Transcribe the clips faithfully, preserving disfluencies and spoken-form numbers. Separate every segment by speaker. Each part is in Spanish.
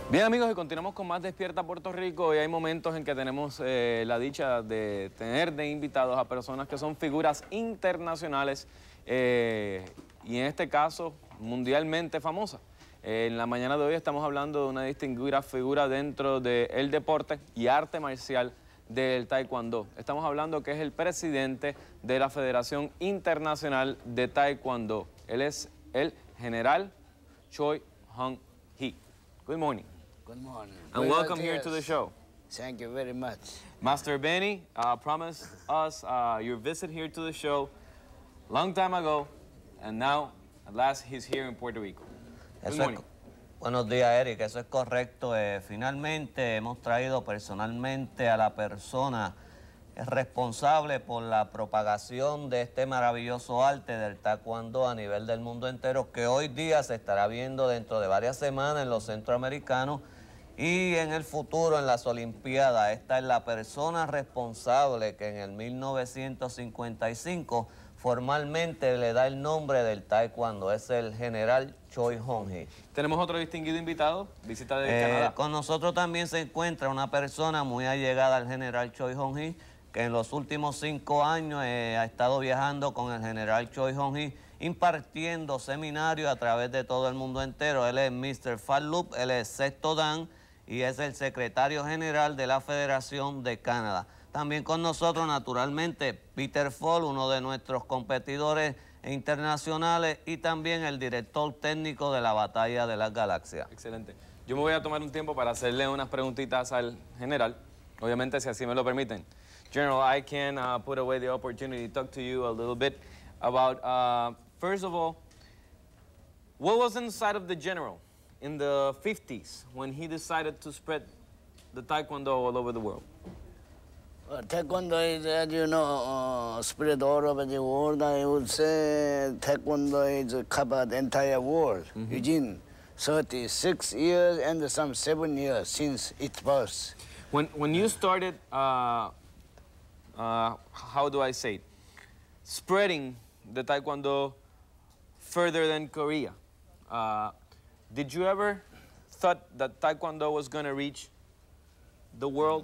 Speaker 1: Bien, amigos, y continuamos con más Despierta Puerto Rico. Y hay momentos en que tenemos eh, la dicha de tener de invitados a personas que son figuras internacionales eh, y en este caso mundialmente famosas. Eh, en la mañana de hoy estamos hablando de una distinguida figura dentro del deporte y arte marcial del Taekwondo. Estamos hablando que es el presidente de la Federación Internacional de Taekwondo. Él es el general Choi Hong-hee. Good morning.
Speaker 2: Good morning.
Speaker 1: And
Speaker 2: Buenos
Speaker 1: welcome here
Speaker 2: días.
Speaker 1: to the show.
Speaker 2: Thank you very much.
Speaker 1: Master Benny uh, promised us uh, your visit here to the show long time ago, and now, at last, he's here in Puerto Rico. Good
Speaker 3: Eso
Speaker 1: morning.
Speaker 3: es, buenos días, Eric. Eso es correcto. Eh, finalmente hemos traído personalmente a la persona responsable por la propagación de este maravilloso arte del taekwondo a nivel del mundo entero, que hoy día se estará viendo dentro de varias semanas en los centroamericanos y en el futuro en las Olimpiadas. Esta es la persona responsable que en el mil novecientos cincuenta y cinco formalmente le da el nombre del taekwondo. Es el general Choi Hong-hee.
Speaker 1: Tenemos otro distinguido invitado, visita de
Speaker 3: Eh,
Speaker 1: Canadá.
Speaker 3: con nosotros también se encuentra una persona muy allegada al general Choi Hong-hee, que en los últimos cinco años eh, ha estado viajando con el general Choi Hong-hee, impartiendo seminarios a través de todo el mundo entero. Él es mister Fallup, él es sexto Dan y es el secretario general de la Federación de Canadá. También con nosotros, naturalmente, Peter Fall, uno de nuestros competidores internacionales y también el director técnico de la Batalla de las Galaxias.
Speaker 1: Excelente. Yo me voy a tomar un tiempo para hacerle unas preguntitas al general, obviamente si así me lo permiten. General, I can uh, put away the opportunity to talk to you a little bit about, uh, first of all, what was inside of the general in the fifties when he decided to spread the Taekwondo all over the world?
Speaker 2: Well, Taekwondo is, as you know, uh, spread all over the world. I would say Taekwondo is covered the entire world.
Speaker 1: Mm-hmm.
Speaker 2: Within thirty-six years and some seven years since its birth.
Speaker 1: When, when you started, uh, uh, how do I say it, spreading the Taekwondo further than Korea, uh, did you ever thought that Taekwondo was going to reach the world?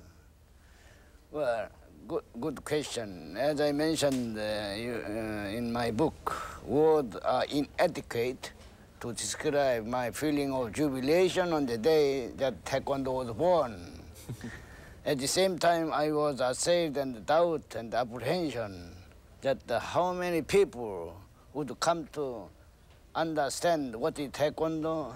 Speaker 2: Well, good, good question. As I mentioned uh, you, uh, in my book, words are inadequate to describe my feeling of jubilation on the day that Taekwondo was born. At the same time, I was assailed and doubt and apprehension that uh, how many people would come to understand what is Taekwondo,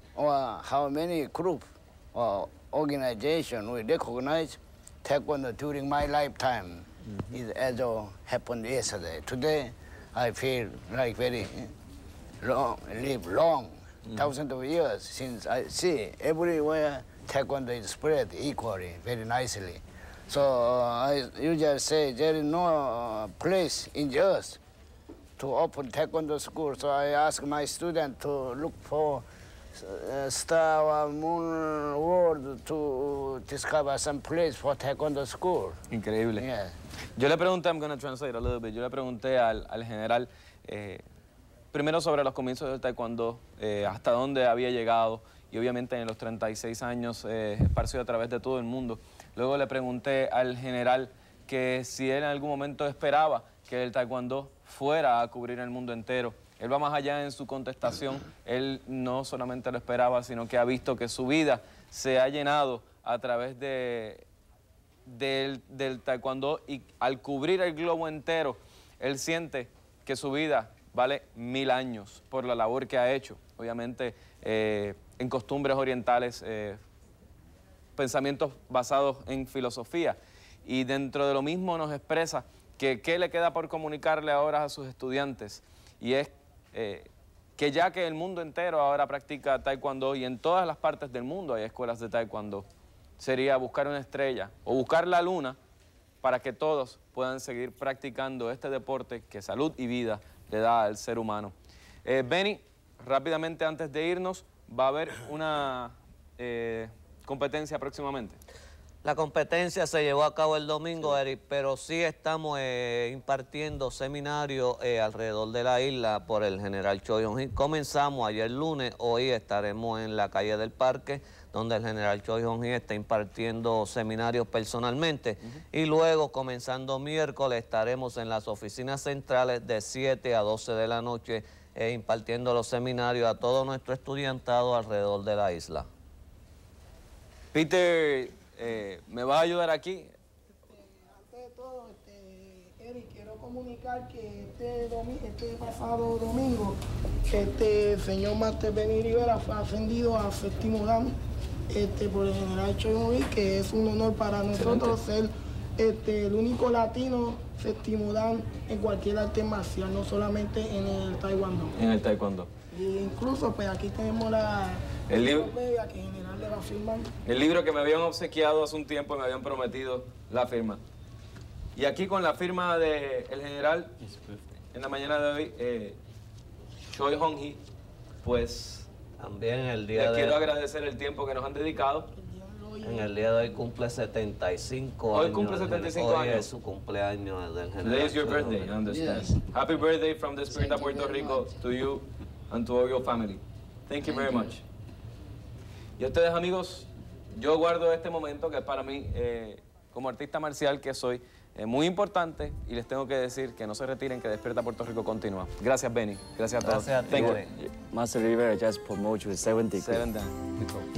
Speaker 2: or how many groups or organizations will recognize Taekwondo during my lifetime. Mm-hmm. Is as uh, happened yesterday. Today, I feel like very long, live long, mm-hmm. thousands of years since I see everywhere Taekwondo is spread equally, very nicely. So uh, I usually say there is no uh, place in the earth to open Taekwondo school. So I ask my students to look for uh, star or moon world to discover some place for Taekwondo school.
Speaker 1: Increíble.
Speaker 2: Yeah.
Speaker 1: Yo le pregunté, I'm going to translate a little bit, yo le pregunté al, al general, eh, primero sobre los comienzos del Taekwondo, eh, hasta dónde había llegado, y obviamente en los treinta y seis años eh, esparcido a través de todo el mundo. Luego le pregunté al general que si él en algún momento esperaba que el Taekwondo fuera a cubrir el mundo entero. Él va más allá en su contestación. Él no solamente lo esperaba, sino que ha visto que su vida se ha llenado a través de, del, del Taekwondo, y al cubrir el globo entero, él siente que su vida vale mil años por la labor que ha hecho. Obviamente, eh, en costumbres orientales, eh, pensamientos basados en filosofía. Y dentro de lo mismo nos expresa que qué le queda por comunicarle ahora a sus estudiantes. Y es eh, que ya que el mundo entero ahora practica Taekwondo y en todas las partes del mundo hay escuelas de Taekwondo, sería buscar una estrella o buscar la luna para que todos puedan seguir practicando este deporte que salud y vida le da al ser humano. Eh, Benny, rápidamente antes de irnos, va a haber una eh, competencia próximamente.
Speaker 3: La competencia se llevó a cabo el domingo, Eric, pero sí estamos eh, impartiendo seminarios eh, alrededor de la isla por el general Choi Hong-hee. Comenzamos ayer lunes, hoy estaremos en la calle del Parque, donde el general Choi Hong-hee está impartiendo seminarios personalmente. Uh-huh. Y luego, comenzando miércoles, estaremos en las oficinas centrales de siete a doce de la noche eh, impartiendo los seminarios a todo nuestro estudiantado alrededor de la isla.
Speaker 1: Peter, eh, ¿me vas a ayudar aquí?
Speaker 4: Este, antes de todo, este, Eric, quiero comunicar que este, domi este pasado domingo este, el señor Máster Benny Rivera fue ascendido a séptimo dan este, por el general Choi Hong-hee, que es un honor para nosotros ser este, el único latino séptimo dan en cualquier arte marcial, no solamente en el taekwondo.
Speaker 1: En el taekwondo.
Speaker 4: Y incluso, pues aquí tenemos la...
Speaker 1: El libro,
Speaker 4: que el general le va a firmar.
Speaker 1: El libro que me habían obsequiado hace un tiempo y me habían prometido la firma. Y aquí con la firma del general, en la mañana de hoy, eh, Choi Hong-hee, pues
Speaker 3: también el día
Speaker 1: les
Speaker 3: de...
Speaker 1: quiero agradecer el tiempo que nos han dedicado.
Speaker 3: En el día de hoy cumple setenta y cinco
Speaker 1: hoy
Speaker 3: años.
Speaker 1: Cumple setenta y cinco
Speaker 3: hoy
Speaker 1: años.
Speaker 3: es su cumpleaños del general.
Speaker 1: Today is your birthday, I understand. Yes. Happy birthday from the Spirit of Puerto Rico to you and to all your family. Thank you very much. Y a ustedes, amigos, yo guardo este momento que es para mí, eh, como artista marcial que soy, eh, muy importante, y les tengo que decir que no se retiren, que Despierta Puerto Rico continúa. Gracias, Benny. Gracias a todos.
Speaker 3: Gracias a ti,
Speaker 1: Thank you.
Speaker 5: Master Rivera just promoted you to seventy.
Speaker 1: Seven dan.